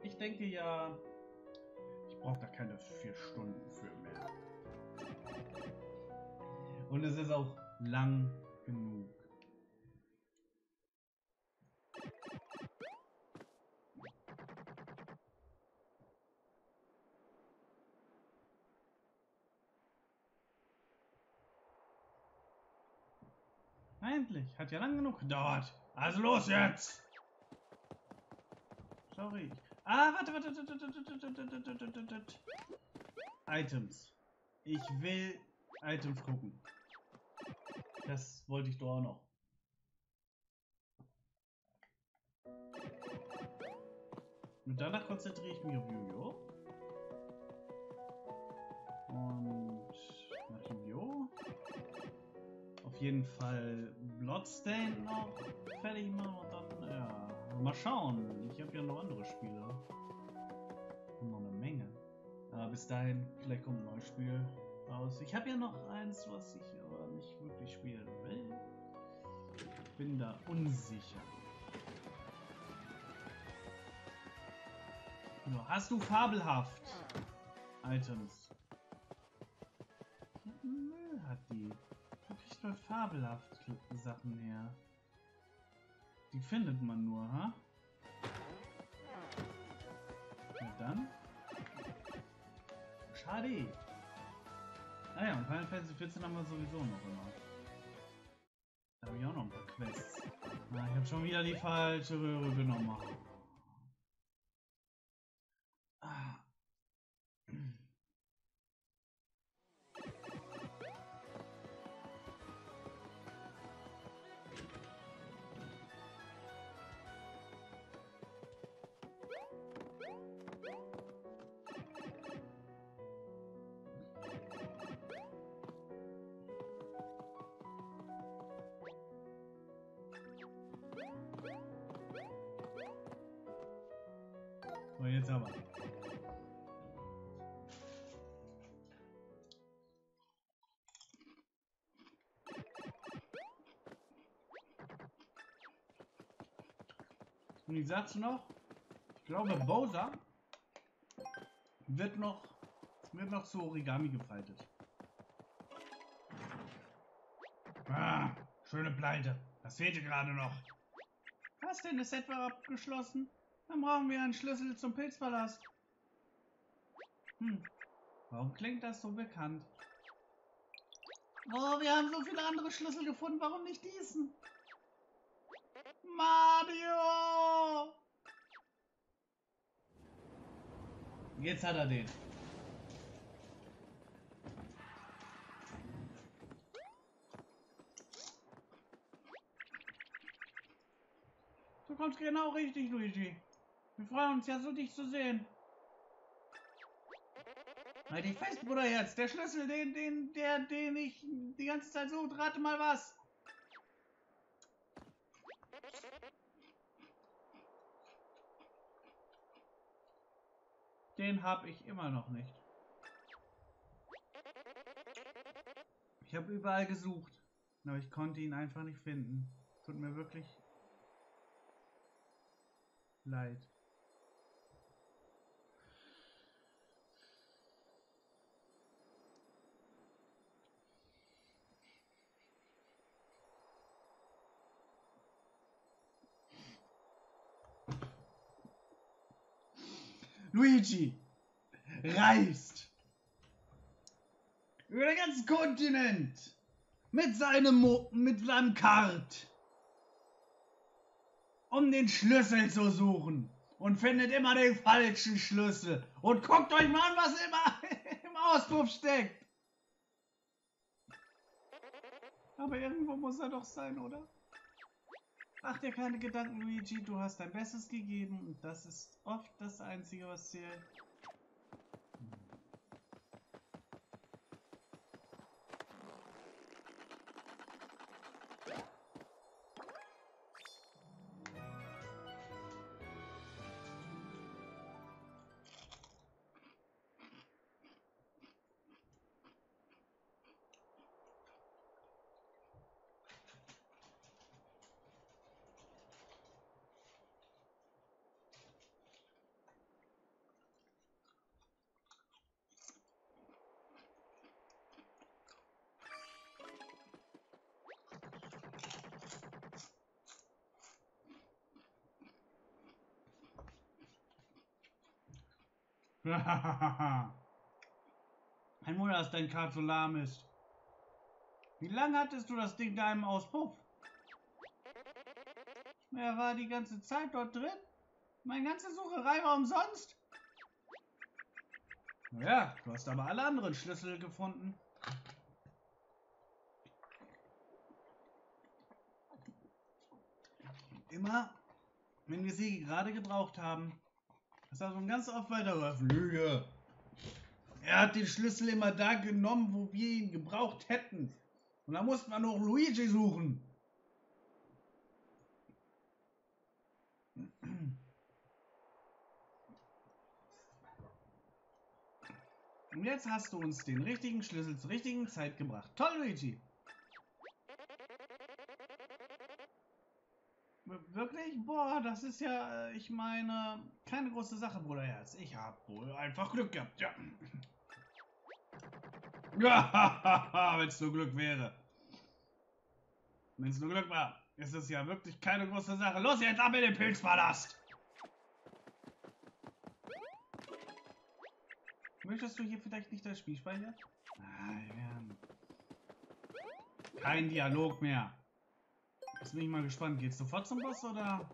Ich denke ja, ich brauche da keine 4 Stunden für mehr. Und es ist auch lang genug. Endlich, hat ja lang genug gedauert. Also los jetzt! Sorry. Ah, warte. Items. Ich will Items gucken. Das wollte ich doch auch noch. Und danach konzentriere ich mich auf Yu-Gi-Oh! Und nach Yu-Gi-Oh! Auf jeden Fall Bloodstained noch fertig machen und dann, ja, mal schauen. Ich habe ja noch andere Spiele. Und noch eine Menge. Aber bis dahin, vielleicht kommt ein neues Spiel raus. Ich habe ja noch eins, was ich aber nicht wirklich spielen will. Ich bin da unsicher. So, hast du fabelhaft Items? Nö, hat die. Wo kriegt man fabelhaft Sachen her? Die findet man nur, ha? Na dann. Schade. Naja, und Final Fantasy 14 haben wir sowieso noch immer. Da habe ich auch noch ein paar Quests. Na, ich habe schon wieder die falsche Röhre genommen. Ah. So, jetzt aber. Und ich sag's noch, ich glaube Bowser wird noch zu Origami gefaltet. Ah, schöne Pleite. Das fehlte gerade noch. Was denn? Ist etwa abgeschlossen? Dann brauchen wir einen Schlüssel zum Pilzpalast. Warum klingt das so bekannt? Oh, wir haben so viele andere Schlüssel gefunden. Warum nicht diesen? Mario! Jetzt hat er den. Du kommst genau richtig, Luigi. Wir freuen uns ja so, dich zu sehen. Halt dich fest, Bruder, jetzt. Der Schlüssel, den ich die ganze Zeit suche. Rate mal was. Den habe ich immer noch nicht. Ich habe überall gesucht, aber ich konnte ihn einfach nicht finden. Tut mir wirklich leid. Luigi reist über den ganzen Kontinent mit seinem Kart, um den Schlüssel zu suchen, und findet immer den falschen Schlüssel. Und guckt euch mal an, was immer im Auspuff steckt. Aber irgendwo muss er doch sein, oder? Mach dir keine Gedanken, Luigi, du hast dein Bestes gegeben und das ist oft das Einzige, was zählt. Ein Wunder, dass dein Kart so lahm ist. Wie lange hattest du das Ding da im Auspuff? Er war die ganze Zeit dort drin? Meine ganze Sucherei war umsonst? Ja, du hast aber alle anderen Schlüssel gefunden. Immer, wenn wir sie gerade gebraucht haben. Das hat schon ganz oft weitergeholfen. Lüge. Er hat den Schlüssel immer da genommen, wo wir ihn gebraucht hätten. Und da mussten wir noch Luigi suchen. Und jetzt hast du uns den richtigen Schlüssel zur richtigen Zeit gebracht. Toll, Luigi. Wirklich? Boah, das ist ja, ich meine, keine große Sache, Bruderherz. Ich habe wohl einfach Glück gehabt, ja. Ja, wenn es nur Glück wäre. Wenn es nur Glück war, ist es ja wirklich keine große Sache. Los jetzt ab in den Pilzpalast! Möchtest du hier vielleicht nicht das Spiel speichern? Nein. Kein Dialog mehr. Jetzt bin ich mal gespannt. Geht's sofort zum Boss oder?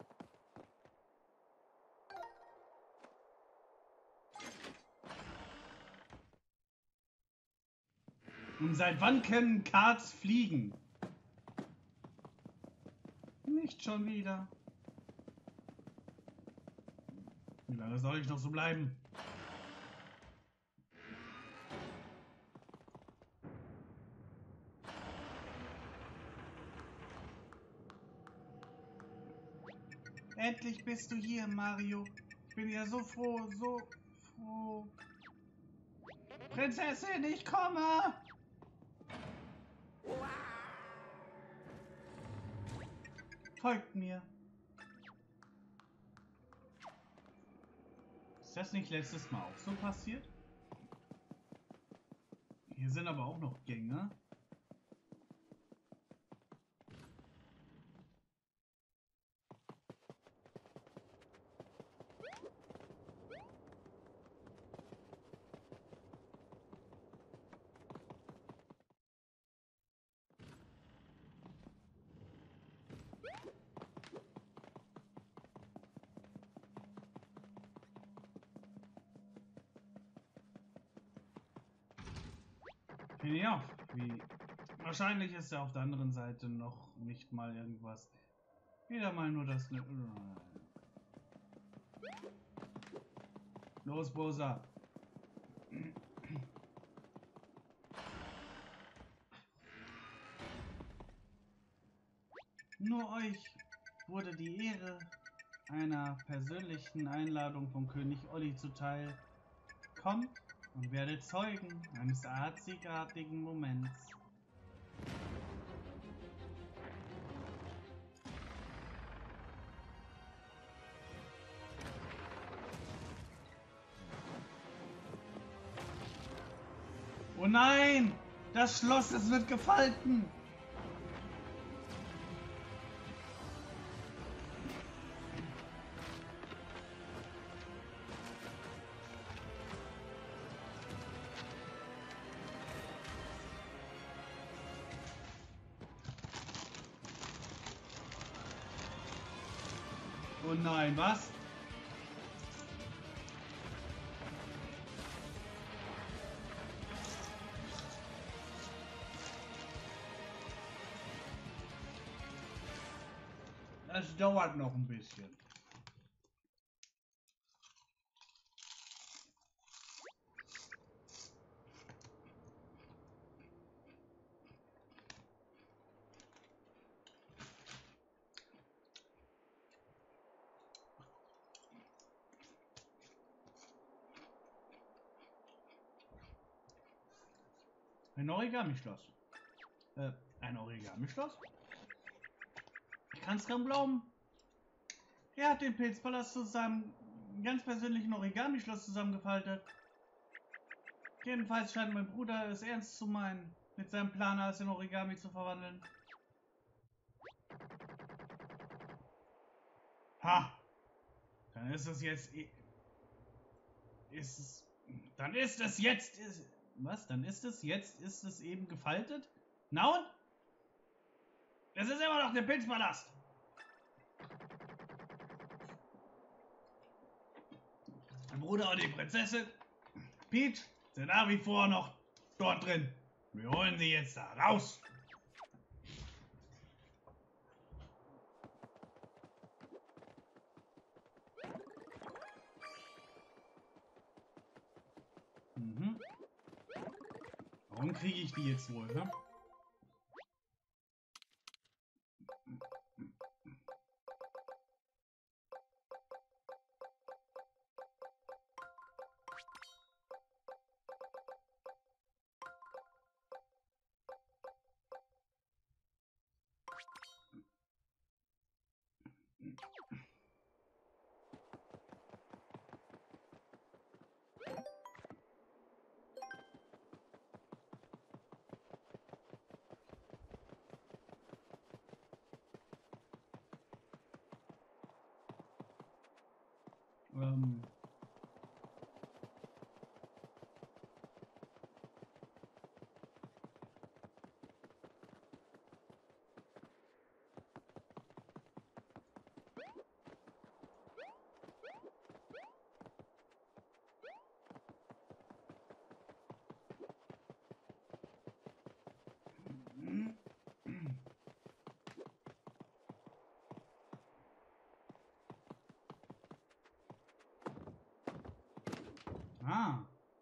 Und seit wann können Karts fliegen? Nicht schon wieder. Wie lange soll ich noch so bleiben? Endlich bist du hier, Mario. Ich bin ja so froh, so froh. Prinzessin, ich komme! Folgt mir. Ist das nicht letztes Mal auch so passiert? Hier sind aber auch noch Gänge. Ja, wie. Wahrscheinlich ist ja auf der anderen Seite noch nicht mal irgendwas. Wieder mal nur das. Los, Bosa. Nur euch wurde die Ehre einer persönlichen Einladung von König Olli zuteil. Kommt und werdet Zeugen eines einzigartigen Moments. Oh nein! Das Schloss, es wird gefalten! Oh nein, was? Das dauert noch ein bisschen. Ein Origami-Schloss. Ein Origami-Schloss? Ich kann es kaum glauben. Er hat den Pilzpalast zu seinem ganz persönlichen Origami-Schloss zusammengefaltet. Jedenfalls scheint mein Bruder es ernst zu meinen, mit seinem Plan alles in Origami zu verwandeln. Ha! Dann ist es jetzt ist es. Dann ist es jetzt. Was? Dann ist es jetzt? Ist es eben gefaltet? Na und? Es ist immer noch der Pilzpalast. Der Bruder und die Prinzessin Peach sind nach wie vor noch dort drin. Wir holen sie jetzt da raus. Mhm. Warum kriege ich die jetzt wohl, ne? Ähm. Ah.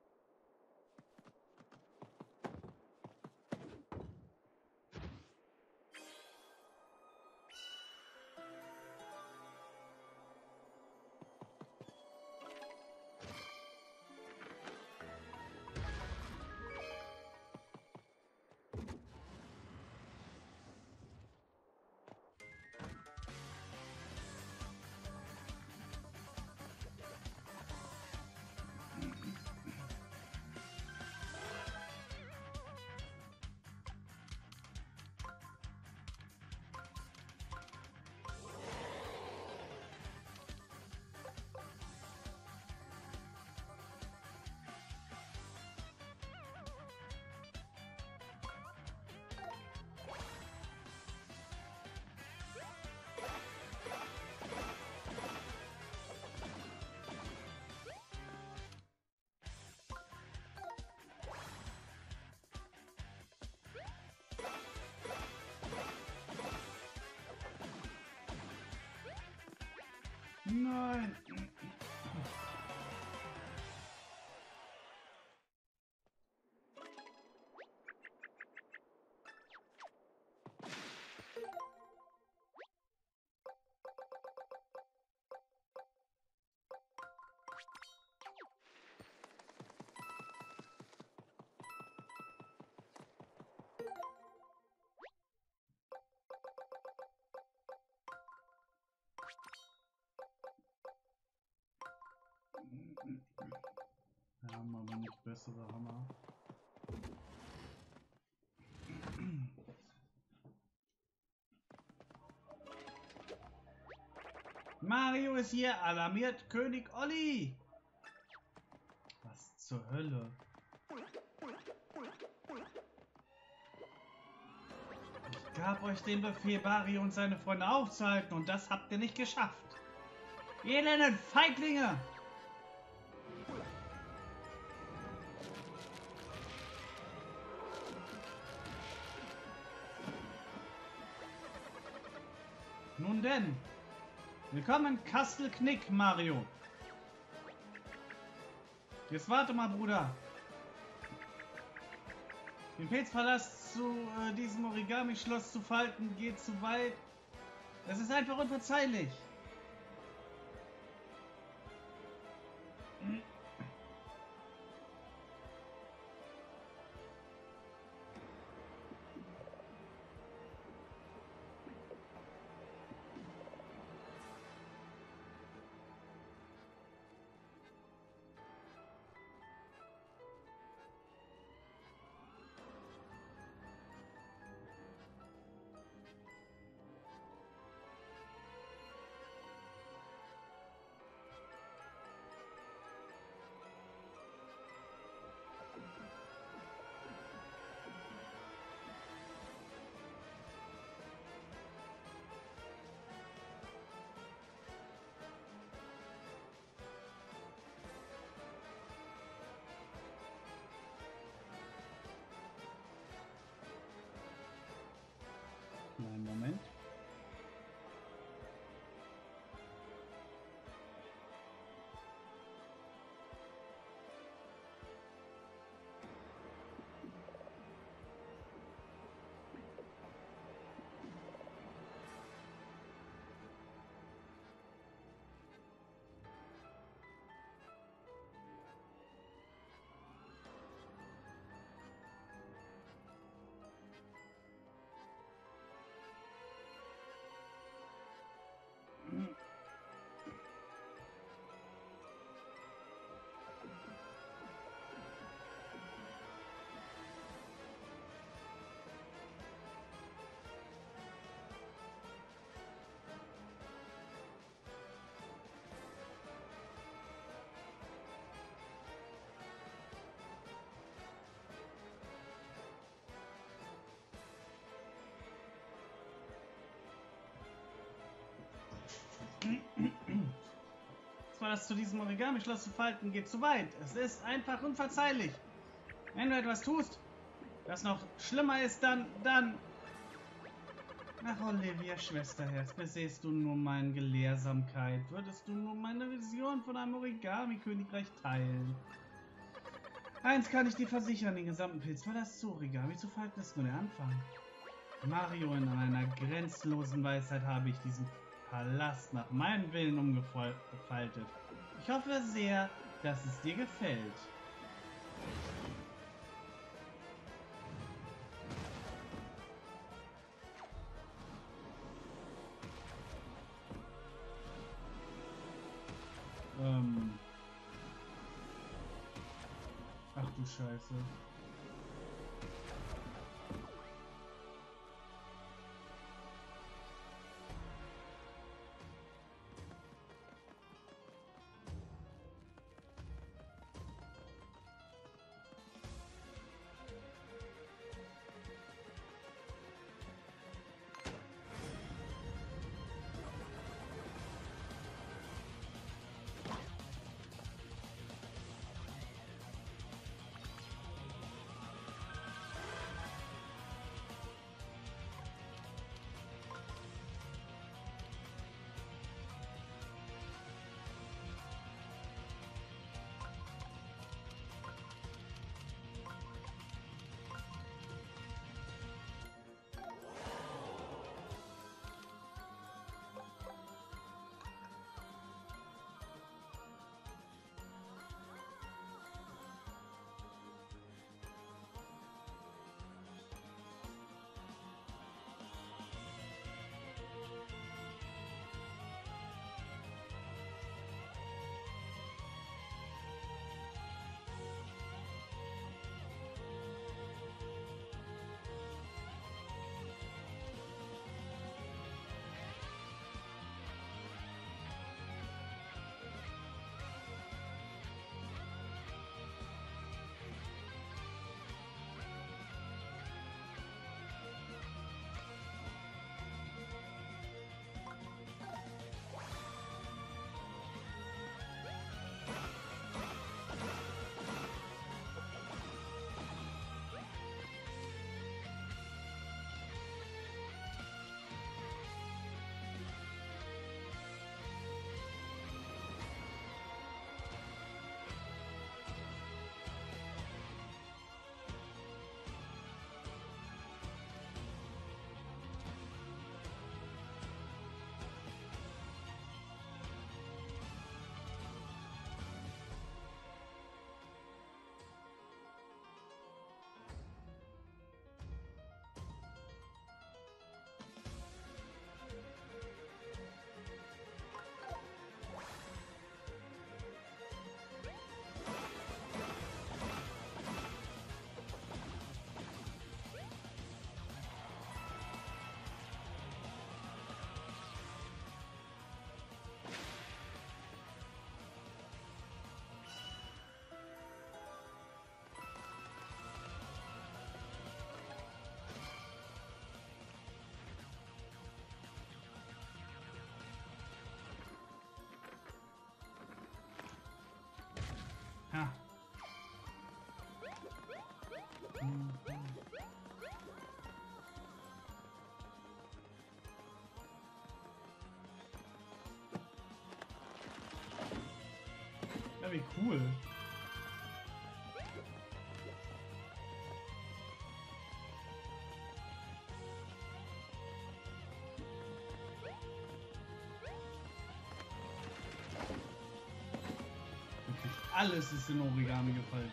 Nein. Wir haben aber nicht bessere Hammer. Mario ist hier, alarmiert König Olli. Was zur Hölle? Ich gab euch den Befehl, Mario und seine Freunde aufzuhalten, und das habt ihr nicht geschafft. Ihr elenden Feiglinge! Nun denn, willkommen in Castle Knick, Mario. Jetzt warte mal, Bruder. Den Pilzpalast zu diesem Origami-Schloss zu falten, geht zu weit. Das ist einfach unverzeihlich. Zwar das zu diesem Origami-Schloss zu falten geht zu weit. Es ist einfach unverzeihlich. Wenn du etwas tust, das noch schlimmer ist, dann... Ach, Olivia, Schwesterherz, besähst du nur meine Gelehrsamkeit, würdest du nur meine Vision von einem Origami-Königreich teilen. Eins kann ich dir versichern, den gesamten Pilzpalast zu Origami zu falten ist nur der Anfang. Mario, in einer grenzenlosen Weisheit habe ich diesen Palast nach meinem Willen umgefaltet. Ich hoffe sehr, dass es dir gefällt. Ach du Scheiße. Ha. Ja, wie cool. Wirklich alles ist in Origami gefaltet.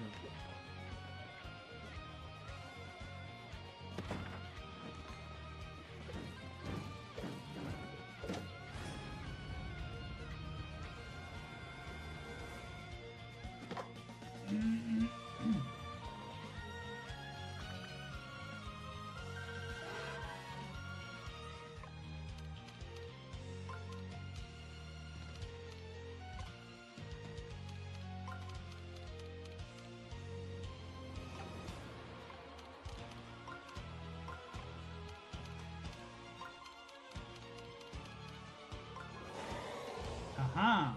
Aha.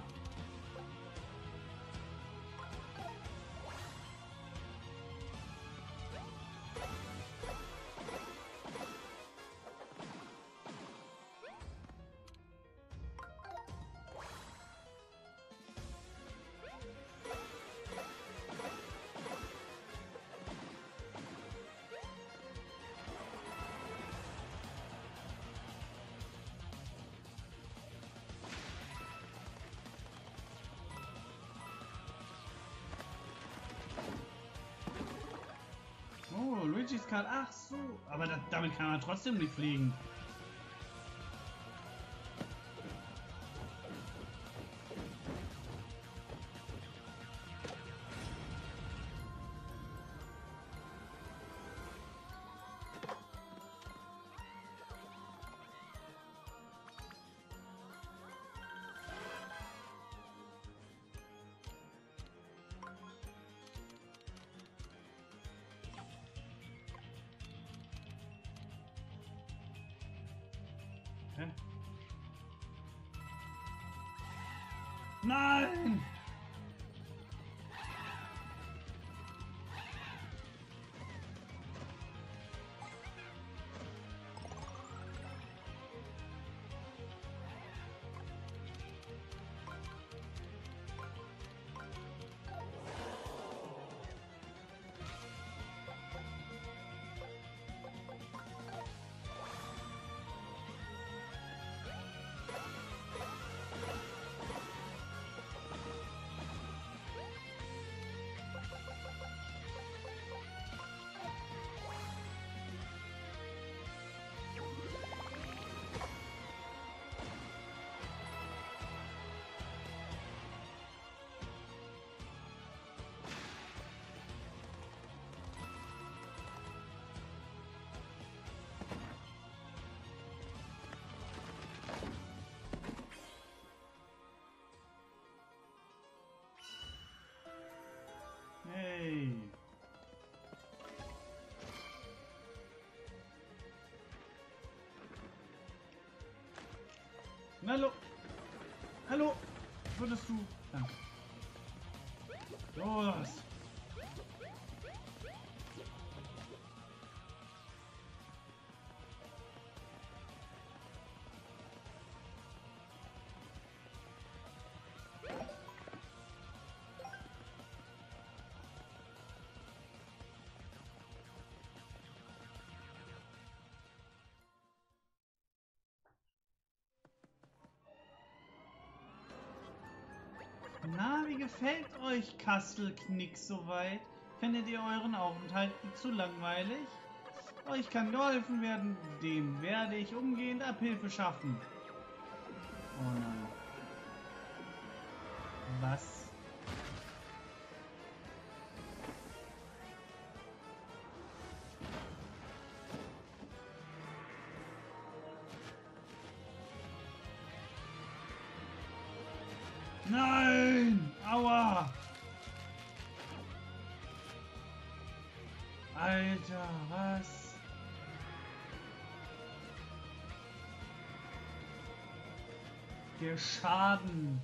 Oh, Luigi's Card. Ach so. Aber damit kann man trotzdem nicht fliegen. Hä? Nein! Hey. Hallo. Hallo. Würdest du... Danke. Los. Na, wie gefällt euch Kastelknick soweit? Findet ihr euren Aufenthalt zu langweilig? Euch kann geholfen werden, dem werde ich umgehend Abhilfe schaffen. Oh nein. Was? Nein! Aua! Alter, was? Der Schaden.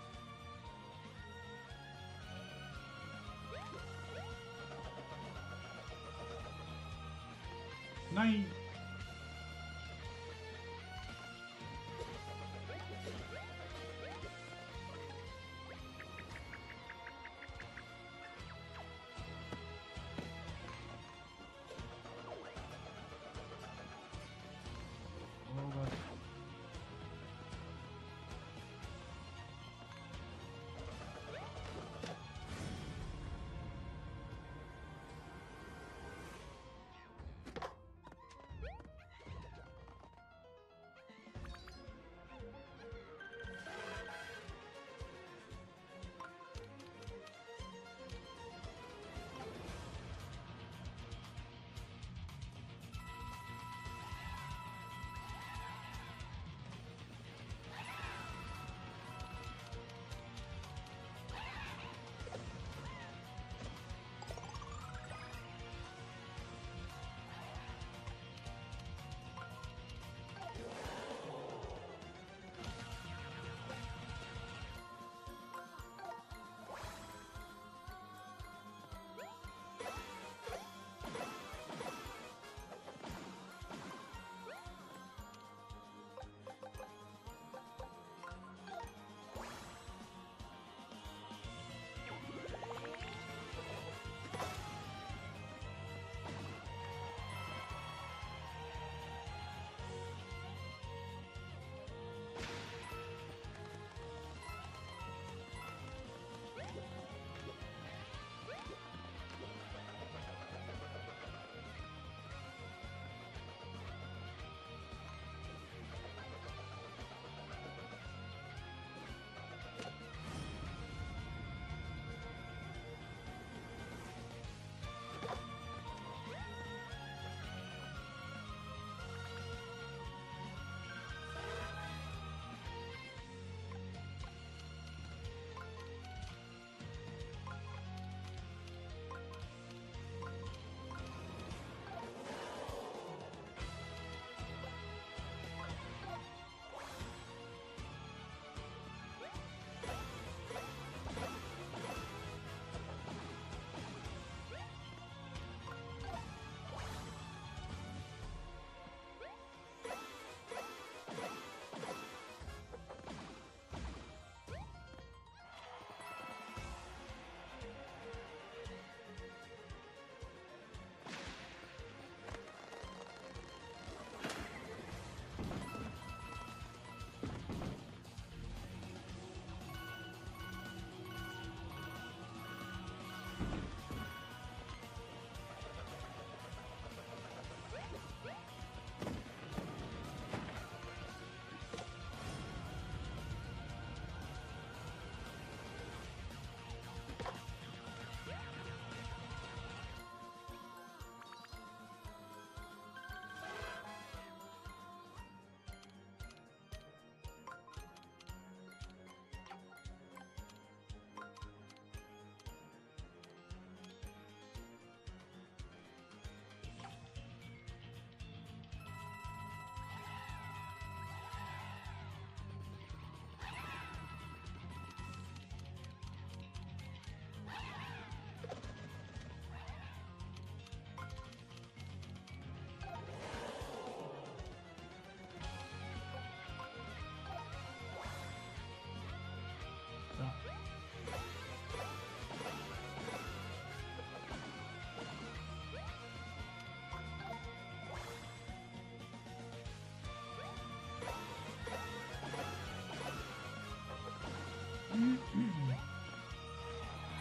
Nein! Oh Gott.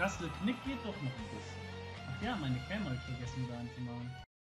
Castle Knick geht doch noch ein bisschen. Ach ja, meine Cam habe ich vergessen wieder anzumachen.